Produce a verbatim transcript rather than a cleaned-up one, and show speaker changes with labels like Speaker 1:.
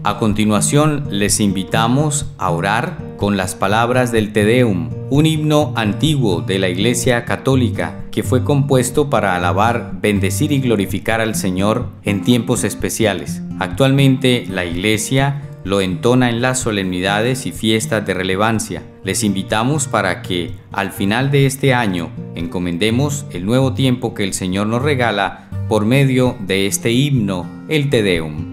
Speaker 1: A continuación, les invitamos a orar con las palabras del Te Deum, un himno antiguo de la Iglesia Católica que fue compuesto para alabar, bendecir y glorificar al Señor en tiempos especiales. Actualmente, la Iglesia lo entona en las solemnidades y fiestas de relevancia. Les invitamos para que, al final de este año, encomendemos el nuevo tiempo que el Señor nos regala por medio de este himno, el Te Deum.